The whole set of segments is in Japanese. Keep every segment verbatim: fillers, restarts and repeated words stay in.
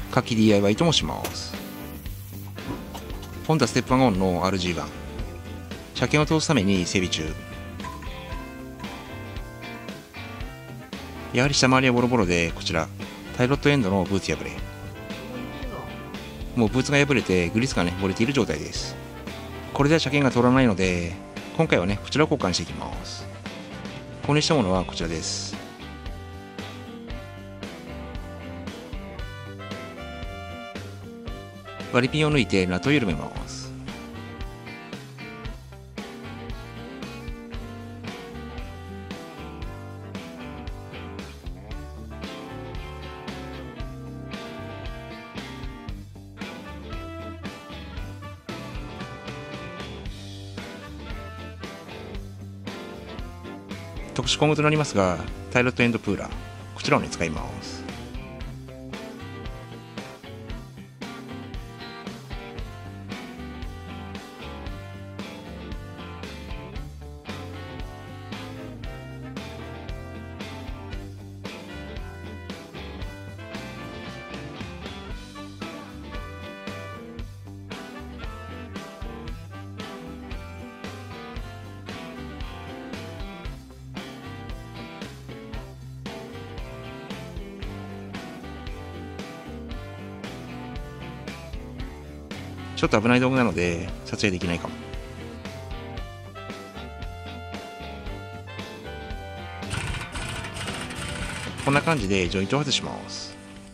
夏季 ディーアイワイ と申します。ホンダステップワゴンの アールジーワン、車検を通すために整備中。やはり下回りはボロボロで、こちらタイロットエンドのブーツ破れ、もうブーツが破れてグリスがね漏れている状態です。これでは車検が通らないので、今回はねこちらを交換していきます。購入したものはこちらです。割りピンを抜いてナットを緩めます。特殊工具となりますが、タイロットエンドプーラー、こちらをね使います。ちょっと危ない道具なので撮影できないかも。こんな感じでジョイントを外します。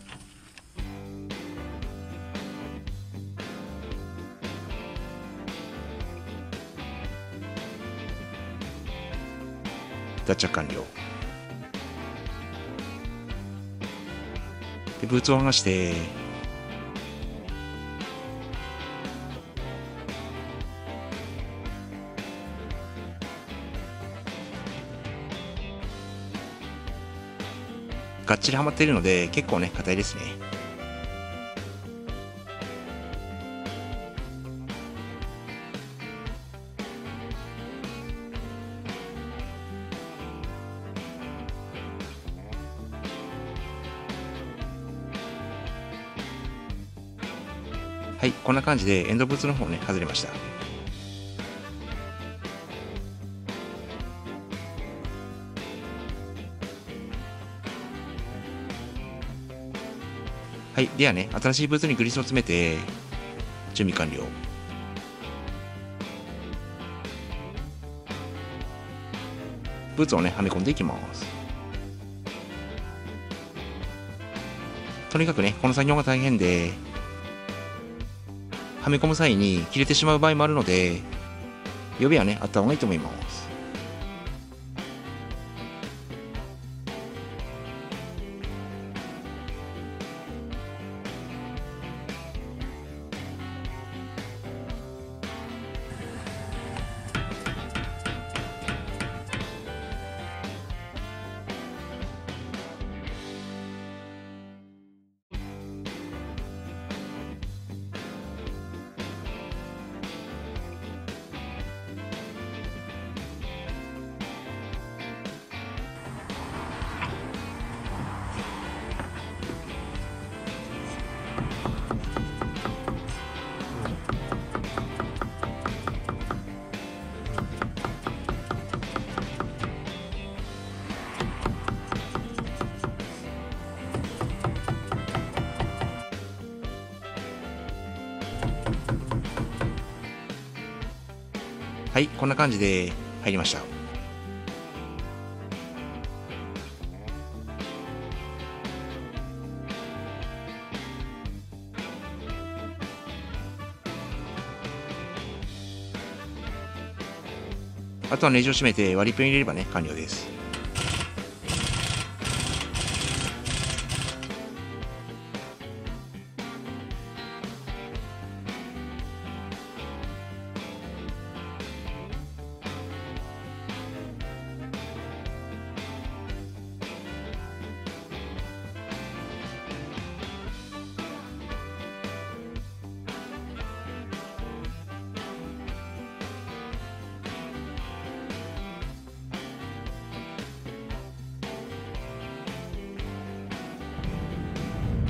脱着完了で、ブーツを剥がしてがっちりはまっているので結構ね硬いですね。はい、こんな感じでエンドブーツの方ね外れました。はい、ではね、新しいブーツにグリスを詰めて準備完了。ブーツをねはめ込んでいきます。とにかくねこの作業が大変で、はめ込む際に切れてしまう場合もあるので、予備はねあった方がいいと思います。はい、こんな感じで入りました。あとはネジを締めて割りピンを入れればね完了です。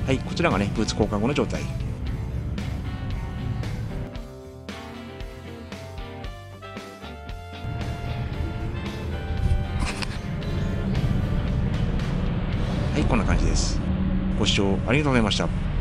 はい、こちらがね、ブーツ交換後の状態。はい、こんな感じです。ご視聴ありがとうございました。